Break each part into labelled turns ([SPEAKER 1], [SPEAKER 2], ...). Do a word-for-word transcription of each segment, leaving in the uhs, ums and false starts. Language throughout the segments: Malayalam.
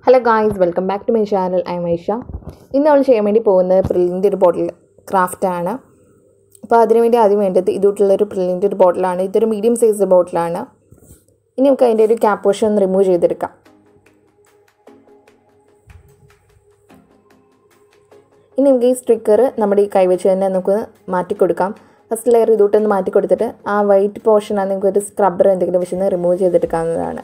[SPEAKER 1] Hello guys, welcome back to my channel. I am Aisha. ഇന്ന് നമ്മൾ ചെയ്യാൻ വേണ്ടി പോകുന്നത് പ്രില്ലിൻ്റെ ഒരു ബോട്ടിൽ ക്രാഫ്റ്റ് ആണ്. അപ്പോൾ അതിനു വേണ്ടി ആദ്യം വേണ്ടത് ഇതുപോലുള്ളൊരു പ്രില്ലിൻ്റെ ഒരു ബോട്ടിലാണ്. ഇതൊരു മീഡിയം സൈസ് ബോട്ടിലാണ്. ഇനി നമുക്ക് അതിൻ്റെ ഒരു ക്യാപ്പ് പോർഷൻ ഒന്ന് റിമൂവ് ചെയ്തെടുക്കാം. ഇനി നമുക്ക് ഈ സ്റ്റിക്കർ നമ്മുടെ ഈ കൈവച്ച് തന്നെ നമുക്ക് മാറ്റി കൊടുക്കാം. ഫസ്റ്റ് ലെയർ ഇതോട്ടൊന്ന് മാറ്റി കൊടുത്തിട്ട് ആ വൈറ്റ് പോർഷനാണ് നമുക്കൊരു സ്ക്രബ്ബർ എന്തെങ്കിലും വെച്ച് റിമൂവ് ചെയ്തെടുക്കാവുന്നതാണ്.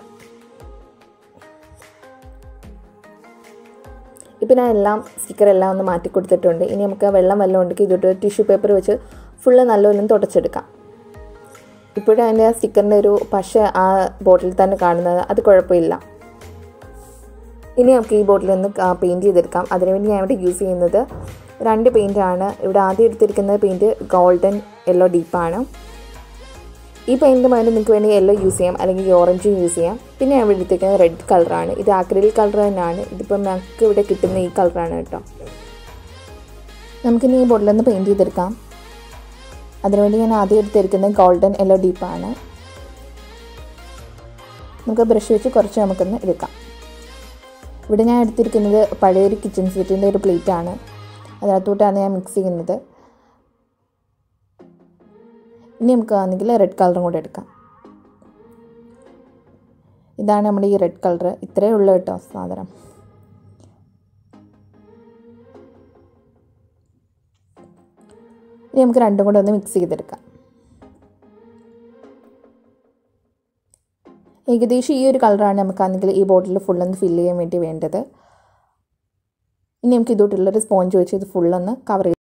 [SPEAKER 1] ഇപ്പോൾ ഞാൻ എല്ലാം സ്റ്റിക്കറെല്ലാം ഒന്ന് മാറ്റി കൊടുത്തിട്ടുണ്ട്. ഇനി നമുക്ക് വെള്ളം വല്ലതും ഉണ്ടെങ്കിൽ ഇതൊട്ട് ടിഷ്യൂ പേപ്പർ വെച്ച് ഫുള്ള് നല്ലപോലെ തുടച്ചെടുക്കാം. ഇപ്പോഴും അതിൻ്റെ ആ സ്റ്റിക്കറിൻ്റെ ഒരു പശ ആ ബോട്ടിൽ തന്നെ കാണുന്നത്, അത് കുഴപ്പമില്ല. ഇനി നമുക്ക് ഈ ബോട്ടിൽ ഒന്ന് പെയിൻറ്റ് ചെയ്തെടുക്കാം. അതിനുവേണ്ടി ഞാൻ ഇവിടെ യൂസ് ചെയ്യുന്നത് രണ്ട് പെയിൻറ്റാണ്. ഇവിടെ ആദ്യം എടുത്തിരിക്കുന്ന പെയിൻറ്റ് ഗോൾഡൻ യെല്ലോ ഡീപ്പാണ്. ഈ പെയിൻറ്റിന് പകരം നിങ്ങൾക്ക് വേണമെങ്കിൽ യെല്ലോ യൂസ് ചെയ്യാം, അല്ലെങ്കിൽ ഓറഞ്ചും യൂസ് ചെയ്യാം. പിന്നെ ഞാൻ ഇവിടെ എടുത്തിരിക്കുന്നത് റെഡ് കളറാണ്. ഇത് ആക്രിലിക് കളർ തന്നെയാണ്. ഇതിപ്പോൾ ഞങ്ങൾക്ക് ഇവിടെ കിട്ടുന്ന ഈ കളറാണ് കേട്ടോ. നമുക്കിനി ഈ ബോട്ടിലൊന്ന് പെയിൻറ്റ് ചെയ്തെടുക്കാം. അതിനുവേണ്ടി ഞാൻ ആദ്യം എടുത്തിരിക്കുന്നത് ഗോൾഡൻ യെല്ലോ ഡീപ്പാണ്. നമുക്ക് ബ്രഷ് വെച്ച് കുറച്ച് നമുക്കൊന്ന് എടുക്കാം. ഇവിടെ ഞാൻ എടുത്തിരിക്കുന്നത് പഴയൊരു കിച്ചൺ സെറ്റിൻ്റെ ഒരു പ്ലേറ്റാണ്. അതിനകത്തോട്ടാണ് ഞാൻ മിക്സ് ചെയ്യുന്നത്. ഇനി നമുക്ക് ആണെങ്കിൽ റെഡ് കളറും കൂടെ എടുക്കാം. ഇതാണ് നമ്മുടെ ഈ റെഡ് കളർ. ഇത്രയേ ഉള്ളൂ കേട്ടോ സാധനം. ഇനി നമുക്ക് രണ്ടും കൂടെ ഒന്ന് മിക്സ് ചെയ്തെടുക്കാം. ഏകദേശം ഈ ഒരു കളറാണ് നമുക്കാണെങ്കിൽ ഈ ബോട്ടിൽ ഫുള്ളൊന്ന് ഫില്ല് ചെയ്യാൻ വേണ്ടി വേണ്ടത്. ഇനി നമുക്ക് ഇതോട്ടുള്ളൊരു സ്പോഞ്ച് വെച്ച് ഇത് ഫുള്ളൊന്ന് കവർ ചെയ്ത്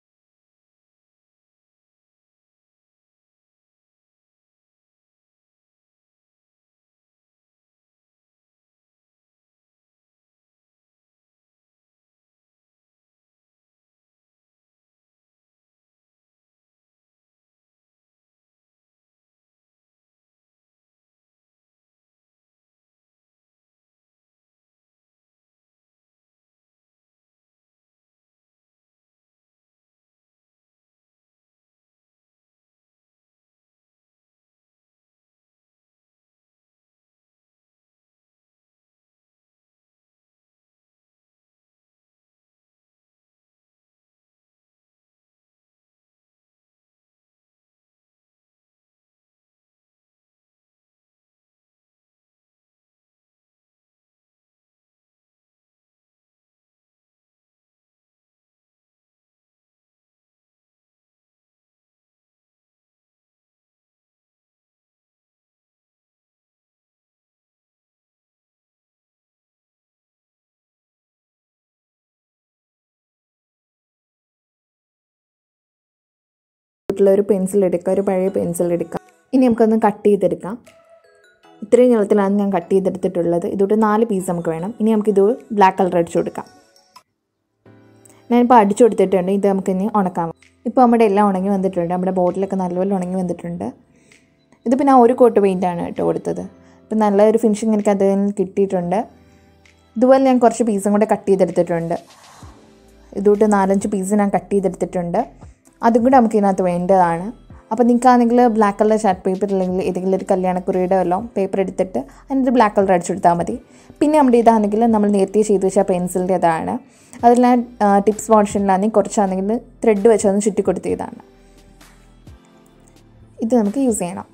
[SPEAKER 1] ഒരു പെൻസിൽ എടുക്കുക, ഒരു പഴയ പെൻസിൽ എടുക്കാം. ഇനി നമുക്കൊന്ന് കട്ട് ചെയ്തെടുക്കാം. ഇത്രയും നീളത്തിലാണ് ഞാൻ കട്ട് ചെയ്തെടുത്തിട്ടുള്ളത്. ഇതോട്ട് നാല് പീസ് നമുക്ക് വേണം. ഇനി നമുക്കിത് ബ്ലാക്ക് കളർ അടിച്ചു കൊടുക്കാം. ഞാനിപ്പോൾ അടിച്ചു കൊടുത്തിട്ടുണ്ട്. ഇത് നമുക്കിനി ഉണക്കാം. ഇപ്പോൾ നമ്മുടെ എല്ലാം ഉണങ്ങി വന്നിട്ടുണ്ട്. നമ്മുടെ ബോട്ടിലൊക്കെ നല്ലപോലെ ഉണങ്ങി വന്നിട്ടുണ്ട്. ഇതിപ്പോൾ ഞാൻ ഒരു കോട്ട് പെയിൻറ്റാണ് കേട്ടോ കൊടുത്തത്. ഇപ്പം നല്ലൊരു ഫിനിഷിങ് എനിക്ക് അതിൽ കിട്ടിയിട്ടുണ്ട്. ഇതുപോലെ ഞാൻ കുറച്ച് പീസും കൂടെ കട്ട് ചെയ്തെടുത്തിട്ടുണ്ട്. ഇതോട്ട് നാലഞ്ച് പീസ് ഞാൻ കട്ട് ചെയ്തെടുത്തിട്ടുണ്ട്. അതും കൂടെ നമുക്ക് ഇതിനകത്ത് വേണ്ടതാണ്. അപ്പോൾ നിങ്ങൾക്കാണെങ്കിൽ ബ്ലാക്ക് കളർ ചാർട്ട് പേപ്പർ അല്ലെങ്കിൽ ഏതെങ്കിലും ഒരു കല്യാണക്കുറിയുടെ വല്ലതും പേപ്പർ എടുത്തിട്ട് അതിൻ്റെ ബ്ലാക്ക് കളർ അടിച്ചെടുത്താൽ മതി. പിന്നെ നമ്മുടെ ഇതാണെങ്കിൽ നമ്മൾ നേരത്തെ ചെയ്ത് വെച്ചാൽ പെൻസിലിൻ്റെ ഇതാണ്. അതിൽ ഞാൻ ടിപ്സ് പോർഷനിലാണെങ്കിൽ കുറച്ചാണെങ്കിൽ ത്രെഡ് വെച്ചൊന്ന് ചുറ്റി കൊടുത്തതാണ്. ഇത് നമുക്ക് യൂസ് ചെയ്യണം.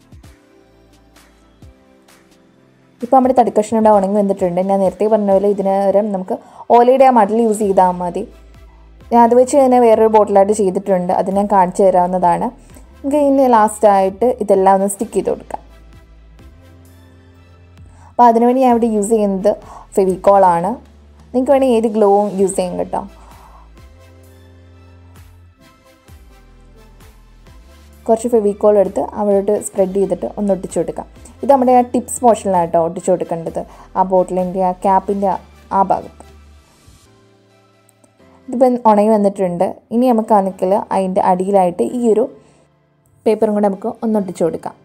[SPEAKER 1] ഇപ്പോൾ നമ്മുടെ തടിക്കഷ്ണം ഇവിടെ ഉണങ്ങി വന്നിട്ടുണ്ട്. ഞാൻ നേരത്തെ പറഞ്ഞ പോലെ ഇതിന് പകരം നമുക്ക് ഓലയുടെ ആ മടൽ യൂസ് ചെയ്താൽ മതി. ഞാൻ അത് വെച്ച് തന്നെ വേറൊരു ബോട്ടിലായിട്ട് ചെയ്തിട്ടുണ്ട്. അത് ഞാൻ കാണിച്ചു തരാവുന്നതാണ്. നമുക്ക് ഇനി ലാസ്റ്റായിട്ട് ഇതെല്ലാം ഒന്ന് സ്റ്റിക്ക് ചെയ്ത് കൊടുക്കാം. അപ്പോൾ അതിനുവേണ്ടി ഞാൻ ഇവിടെ യൂസ് ചെയ്യുന്നത് ഫെവിക്കോളാണ്. നിങ്ങൾക്ക് വേണമെങ്കിൽ ഏത് ഗ്ലോവും യൂസ് ചെയ്യും കേട്ടോ. കുറച്ച് ഫെവിക്കോൾ എടുത്ത് അവിടോട്ട് സ്പ്രെഡ് ചെയ്തിട്ട് ഒന്ന് ഒട്ടിച്ചു കൊടുക്കാം. ഇത് നമ്മുടെ ആ ടിപ്സ് പോർഷനിലാണ് കേട്ടോ ഒട്ടിച്ചു കൊടുക്കേണ്ടത്. ആ ബോട്ടിലിൻ്റെ ആ ക്യാപ്പിൻ്റെ ആ ഭാഗത്ത്. ഇതിപ്പം ഉണങ്ങി വന്നിട്ടുണ്ട്. ഇനി നമുക്കാണെങ്കിൽ അതിൻ്റെ അടിയിലായിട്ട് ഈ ഒരു പേപ്പറും കൂടെ നമുക്ക് ഒന്ന് ഒട്ടിച്ചു കൊടുക്കാം.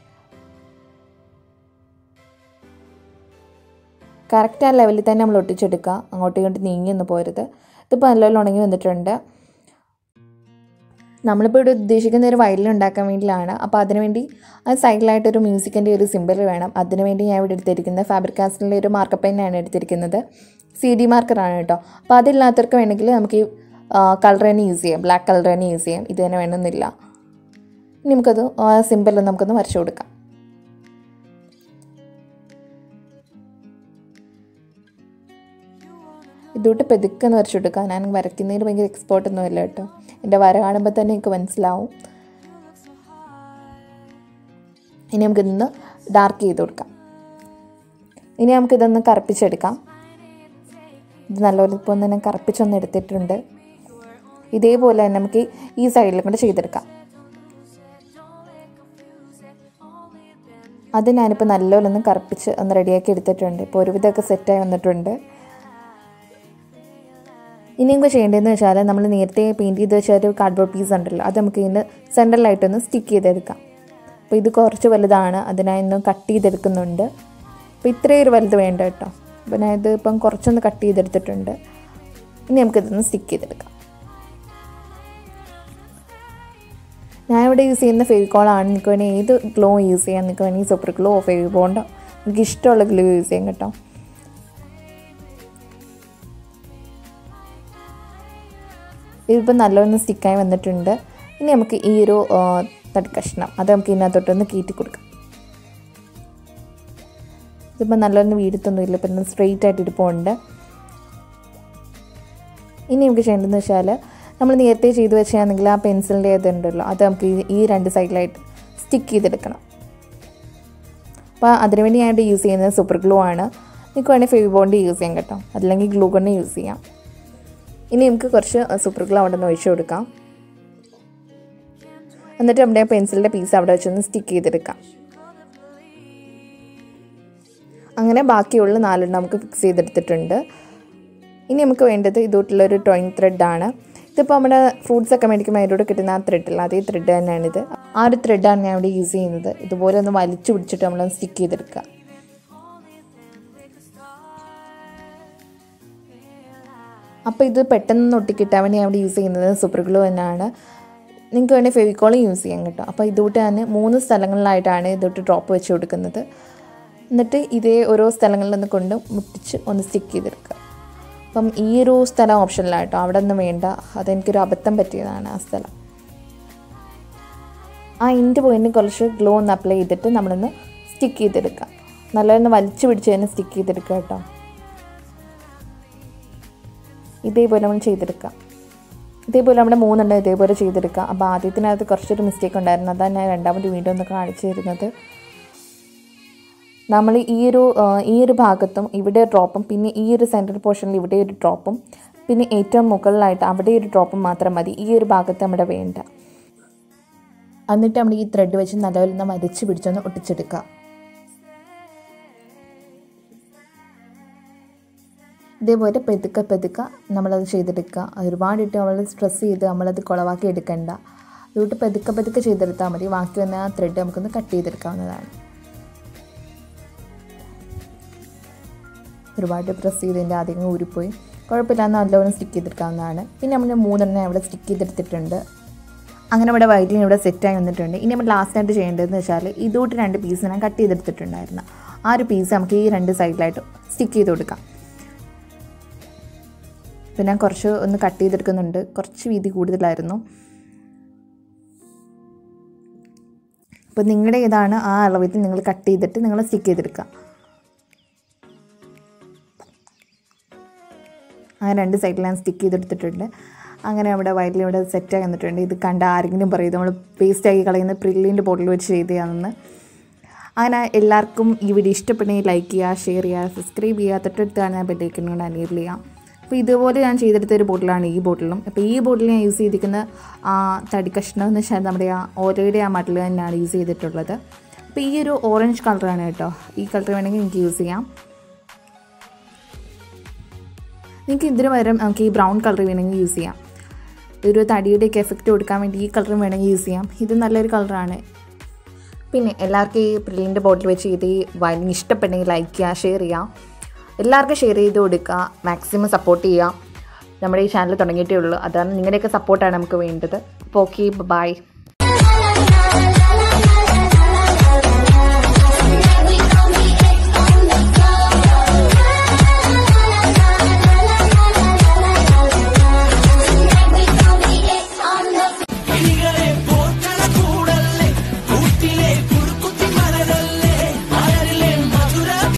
[SPEAKER 1] കറക്റ്റ് ആ ലെവലിൽ തന്നെ നമ്മൾ ഒട്ടിച്ചെടുക്കുക. അങ്ങോട്ടും ഇങ്ങോട്ട് നീങ്ങിയൊന്നും പോരുത്. ഇതിപ്പോൾ നല്ലപോലെ ഉണങ്ങി വന്നിട്ടുണ്ട്. നമ്മളിപ്പോൾ ഇവിടെ ഉദ്ദേശിക്കുന്ന ഒരു വയലിൻ ഉണ്ടാക്കാൻ വേണ്ടിയിട്ടാണ്. അപ്പോൾ അതിനുവേണ്ടി ആ സൈഡിലായിട്ടൊരു മ്യൂസിക്കിൻ്റെ ഒരു സിമ്പിൾ വേണം. അതിനുവേണ്ടി ഞാൻ ഇവിടെ എടുത്തിരിക്കുന്നത് ഫാബ്രിക് കാസ്റ്റിലെ ഒരു മാർക്കർ പെന്നാണ് എടുത്തിരിക്കുന്നത്. സി ഡി മാർക്കറാണ് കേട്ടോ. അപ്പോൾ അതില്ലാത്തവർക്ക് വേണമെങ്കിൽ നമുക്ക് ഈ കളർ തന്നെ യൂസ് ചെയ്യാം, ബ്ലാക്ക് കളർ തന്നെ യൂസ് ചെയ്യാം. ഇത് തന്നെ വേണമെന്നില്ല. ഇനി നമുക്കത് സിമ്പിൾ നമുക്കൊന്ന് വരച്ചു കൊടുക്കാം. ഇതോട്ട് പെതുക്കെന്ന് വരച്ചു കൊടുക്കാം. ഞാൻ വരയ്ക്കുന്നതിന് ഭയങ്കര എക്സ്പേർട്ടൊന്നുമില്ല കേട്ടോ. എൻ്റെ വര കാണുമ്പോൾ തന്നെ എനിക്ക് മനസ്സിലാവും. ഇനി നമുക്കിതൊന്ന് ഡാർക്ക് ചെയ്ത് കൊടുക്കാം. ഇനി നമുക്കിതൊന്ന് കറുപ്പിച്ചെടുക്കാം. ഇത് നല്ലപോലെ ഇപ്പോൾ ഒന്ന് ഞാൻ കറുപ്പിച്ചൊന്ന് എടുത്തിട്ടുണ്ട്. ഇതേപോലെ തന്നെ നമുക്ക് ഈ സൈഡിലും കൂടെ ചെയ്തെടുക്കാം. അത് ഞാനിപ്പോൾ നല്ലപോലെ ഒന്ന് കറുപ്പിച്ച് ഒന്ന് റെഡിയാക്കി എടുത്തിട്ടുണ്ട്. ഇപ്പോൾ ഒരുവിധമൊക്കെ സെറ്റായി വന്നിട്ടുണ്ട്. ഇനി നമുക്ക് ചെയ്യേണ്ടതെന്ന് വെച്ചാൽ നമ്മൾ നേരത്തെ പെയിൻറ്റ് ചെയ്ത് വെച്ച ഒരു കാർഡ്ബോർഡ് പീസ് ഉണ്ടല്ലോ, അത് നമുക്ക് ഇതിൻ്റെ സെൻറ്ററിലായിട്ടൊന്ന് സ്റ്റിക്ക് ചെയ്തെടുക്കാം. അപ്പോൾ ഇത് കുറച്ച് വലുതാണ്, അതിനായി ഒന്ന് കട്ട് ചെയ്തെടുക്കുന്നുണ്ട്. അപ്പോൾ ഇത്രയും ഒരു വലുത് വേണ്ട കേട്ടോ. അപ്പോൾ ഞാൻ ഇത് ഇപ്പം കുറച്ചൊന്ന് കട്ട് ചെയ്തെടുത്തിട്ടുണ്ട്. ഇനി നമുക്കിതൊന്ന് സ്റ്റിക്ക് ചെയ്തെടുക്കാം. ഞാനിവിടെ യൂസ് ചെയ്യുന്ന ഫെവിക്കോളാണ്. നിങ്ങൾക്ക് വേണമെങ്കിൽ ഏത് ഗ്ലോ യൂസ് ചെയ്യാം. നിങ്ങൾക്ക് വേണമെങ്കിൽ സൂപ്പർ ഗ്ലോ, ഫെവിബോണ്ടോ, നിങ്ങൾക്ക് ഇഷ്ടമുള്ള ഗ്ലോ യൂസ് ചെയ്യാം കേട്ടോ. ഇതിപ്പോൾ നല്ലൊന്ന് സ്റ്റിക്കായി വന്നിട്ടുണ്ട്. ഇനി നമുക്ക് ഈ ഒരു തടി കഷ്ണം അത് നമുക്ക് ഇതിനകത്തോട്ടൊന്ന് കീറ്റി കൊടുക്കാം. ഇതിപ്പോൾ നല്ലൊന്ന് വീഴത്തൊന്നുമില്ല, ഇപ്പം സ്ട്രെയിറ്റ് ആയിട്ട് ഇരിപ്പുണ്ട്. ഇനി നമുക്ക് ചെയ്യേണ്ടതെന്ന് വെച്ചാൽ നമ്മൾ നേരത്തെ ചെയ്ത് വെച്ചാണെങ്കിൽ ആ പെൻസിലിൻ്റെ ഇതുണ്ടല്ലോ, അത് നമുക്ക് ഈ രണ്ട് സൈഡിലായിട്ട് സ്റ്റിക്ക് ചെയ്തെടുക്കണം. അപ്പോൾ അതിനുവേണ്ടി ഞാൻ യൂസ് ചെയ്യുന്നത് സൂപ്പർ ഗ്ലൂ ആണ്. നിങ്ങൾക്ക് വേണമെങ്കിൽ ഫെവിബോണ്ട് യൂസ് ചെയ്യാം കേട്ടോ, അതല്ലെങ്കിൽ ഗ്ലൂ ഗണ്ണ് യൂസ് ചെയ്യാം. ഇനി നമുക്ക് കുറച്ച് സൂപ്പർ ഗ്ലൂ അവിടെ നിന്ന് ഒഴിച്ചു കൊടുക്കാം. എന്നിട്ട് നമ്മുടെ പെൻസിലിൻ്റെ പീസ് അവിടെ വെച്ചൊന്ന് സ്റ്റിക്ക് ചെയ്തെടുക്കാം. അങ്ങനെ ബാക്കിയുള്ള നാലെണ്ണം നമുക്ക് ഫിക്സ് ചെയ്തെടുത്തിട്ടുണ്ട്. ഇനി നമുക്ക് വേണ്ടത് ഇതോട്ടുള്ളൊരു ടോയിങ് ത്രെഡാണ്. ഇതിപ്പോൾ നമ്മുടെ ഫ്രൂട്ട്സൊക്കെ മേടിക്കുമ്പോൾ അതിലൂടെ കിട്ടുന്ന ആ ത്രെഡില്ല, അതേ ത്രെഡ് തന്നെയാണിത്. ആ ഒരു ത്രെഡാണ് ഞാൻ ഇവിടെ യൂസ് ചെയ്യുന്നത്. ഇതുപോലെ ഒന്ന് വലിച്ചു പിടിച്ചിട്ട് നമ്മളൊന്ന് സ്റ്റിക്ക് ചെയ്തെടുക്കുക. അപ്പോൾ ഇത് പെട്ടെന്ന് ഒട്ടിക്കിട്ടാൻ വേണ്ടി ഞാൻ ഇവിടെ യൂസ് ചെയ്യുന്നത് സൂപ്പർ ഗ്ലൂ തന്നെയാണ്. നിങ്ങൾക്ക് വേണമെങ്കിൽ ഫെവിക്കോളും യൂസ് ചെയ്യാം കേട്ടോ. അപ്പോൾ ഇതോട്ട് ഞാൻ മൂന്ന് സ്ഥലങ്ങളിലായിട്ടാണ് ഇതോട്ട് ഡ്രോപ്പ് വെച്ച് കൊടുക്കുന്നത്. എന്നിട്ട് ഇതേ ഓരോ സ്ഥലങ്ങളിൽ നിന്ന് കൊണ്ട് മുട്ടിച്ച് ഒന്ന് സ്റ്റിക്ക് ചെയ്തെടുക്കുക. അപ്പം ഈ ഒരു സ്ഥലം ഓപ്ഷനിലായിട്ടോ, അവിടെ ഒന്നും വേണ്ട, അതെനിക്കൊരു അബദ്ധം പറ്റിയതാണ് ആ സ്ഥലം. ആ ഇൻ്റെ പോയിൻറ്റ് കുറച്ച് ഗ്ലോ ഒന്ന് അപ്ലൈ ചെയ്തിട്ട് നമ്മളൊന്ന് സ്റ്റിക്ക് ചെയ്തെടുക്കുക. നല്ലതൊന്ന് വലിച്ചു പിടിച്ച് തന്നെ സ്റ്റിക്ക് ചെയ്തെടുക്കുക കേട്ടോ. ഇതേപോലെ നമ്മൾ ചെയ്തെടുക്കുക. ഇതേപോലെ നമ്മുടെ മൂന്നെണ്ണം ഇതേപോലെ ചെയ്തെടുക്കുക. അപ്പോൾ ആദ്യത്തിനകത്ത് കുറച്ചൊരു മിസ്റ്റേക്ക് ഉണ്ടായിരുന്നു, അതാണ് ഞാൻ രണ്ടാമത് വീണ്ടും ഒന്ന് കാണിച്ചു തരുന്നത്. നമ്മൾ ഈ ഒരു ഈ ഒരു ഭാഗത്തും ഇവിടെ ഡ്രോപ്പും, പിന്നെ ഈ ഒരു സെൻട്രൽ പോർഷനിൽ ഇവിടെ ഒരു ഡ്രോപ്പും, പിന്നെ ഏറ്റവും മുകളിലായിട്ട് അവിടെ ഒരു ഡ്രോപ്പും മാത്രം മതി. ഈ ഒരു ഭാഗത്ത് നമ്മുടെ വേണ്ട. എന്നിട്ട് നമ്മൾ ഈ ത്രെഡ് വെച്ച് നല്ലപോലെ ഒന്ന് വലിച്ചു പിടിച്ചൊന്ന് ഒട്ടിച്ചെടുക്കുക. ഇതേപോലെ പെതുക്കെ പെതുക്കെ നമ്മളത് ചെയ്തെടുക്കുക. ഒരുപാടിട്ട് നമ്മൾ സ്ട്രെസ് ചെയ്ത് നമ്മളത് കുളവാക്കി എടുക്കണ്ട. അതുകൊണ്ട് പെതുക്കെ പെതുക്കെ ചെയ്തെടുത്താൽ മതി. ബാക്കി വന്ന ആ ത്രെഡ് നമുക്കൊന്ന് കട്ട് ചെയ്തെടുക്കാവുന്നതാണ്. ഒരുപാട് പ്രസ് ചെയ്തതിൻ്റെ ആദ്യം ഊരിപ്പോയി, കുഴപ്പമില്ല, നല്ലവണ്ണം സ്റ്റിക്ക് ചെയ്തെടുക്കാവുന്നതാണ്. പിന്നെ നമ്മൾ മൂന്നെണ്ണം ഇവിടെ സ്റ്റിക്ക് ചെയ്തെടുത്തിട്ടുണ്ട്. അങ്ങനെ ഇവിടെ വയലിൻ ഇവിടെ സെറ്റായി വന്നിട്ടുണ്ട്. ഇനി നമ്മൾ ലാസ്റ്റായിട്ട് ചെയ്യേണ്ടതെന്ന് വെച്ചാൽ ഇതോട്ട് രണ്ട് പീസ് ഞാൻ കട്ട് ചെയ്തെടുത്തിട്ടുണ്ടായിരുന്നു. ആ ഒരു പീസ് നമുക്ക് ഈ രണ്ട് സൈഡിലായിട്ട് സ്റ്റിക്ക് ചെയ്ത് കൊടുക്കാം. പിന്നെ ഞാൻ കുറച്ച് ഒന്ന് കട്ട് ചെയ്തെടുക്കുന്നുണ്ട്, കുറച്ച് വീതി കൂടുതലായിരുന്നു. അപ്പോൾ നിങ്ങളുടെ ഏതാണ് ആ അളവിൽ നിങ്ങൾ കട്ട് ചെയ്തിട്ട് നിങ്ങൾ സ്റ്റിക്ക് ചെയ്തെടുക്കുക. അങ്ങനെ രണ്ട് സൈഡിൽ ഞാൻ സ്റ്റിക്ക് ചെയ്തെടുത്തിട്ടുണ്ട്. അങ്ങനെ അവിടെ വയലിൽ ഇവിടെ സെറ്റായി വന്നിട്ടുണ്ട്. ഇത് കണ്ട ആരെങ്കിലും പറയും നമ്മൾ പേസ്റ്റാക്കി കളയുന്ന പ്രില്ലിൻ്റെ ബോട്ടിൽ വെച്ച് ചെയ്തതാണെന്ന്. അങ്ങനെ എല്ലാവർക്കും ഈ വീഡിയോ ഇഷ്ടപ്പെടുന്നെങ്കിൽ ലൈക്ക് ചെയ്യുക, ഷെയർ ചെയ്യുക, സബ്സ്ക്രൈബ് ചെയ്യുക, തൊട്ടടുത്താണ് ഞാൻ ബെല്ലൈക്കൺ കൊണ്ട് എനേബിൾ ചെയ്യാം. അപ്പോൾ ഇതുപോലെ ഞാൻ ചെയ്തെടുത്ത ഒരു ബോട്ടിലാണ് ഈ ബോട്ടിലും. അപ്പോൾ ഈ ബോട്ടിൽ ഞാൻ യൂസ് ചെയ്തിരിക്കുന്ന ആ തടി കഷ്ണം എന്ന് വെച്ചാൽ നമ്മുടെ ആ ഓലയുടെ ആ മട്ടിൽ തന്നെയാണ് യൂസ് ചെയ്തിട്ടുള്ളത്. അപ്പോൾ ഈ ഒരു ഓറഞ്ച് കളറാണ് കേട്ടോ. ഈ കളർ വേണമെങ്കിൽ എനിക്ക് യൂസ് ചെയ്യാം. നിങ്ങൾക്ക് ഇതിന് പകരം നമുക്ക് ഈ ബ്രൗൺ കളർ വേണമെങ്കിൽ യൂസ് ചെയ്യാം. ഒരു തടിയുടെയൊക്കെ എഫക്റ്റ് കൊടുക്കാൻ വേണ്ടി ഈ കളറും വേണമെങ്കിൽ യൂസ് ചെയ്യാം. ഇത് നല്ലൊരു കളറാണ്. പിന്നെ എല്ലാവർക്കും ഈ പ്രില്ലിൻ്റെ ബോട്ടിൽ വെച്ച് ഇത് ഈ വയലിൻ ഇഷ്ടപ്പെട്ടെങ്കിൽ ലൈക്ക് ചെയ്യുക, ഷെയർ ചെയ്യുക. എല്ലാവർക്കും ഷെയർ ചെയ്ത് കൊടുക്കുക, മാക്സിമം സപ്പോർട്ട് ചെയ്യുക. നമ്മുടെ ഈ ചാനൽ തുടങ്ങിയിട്ടേ ഉള്ളൂ. അതാണ് നിങ്ങളുടെയൊക്കെ സപ്പോർട്ടാണ് നമുക്ക് വേണ്ടത്. അപ്പോൾ ഓക്കെ, ബൈ.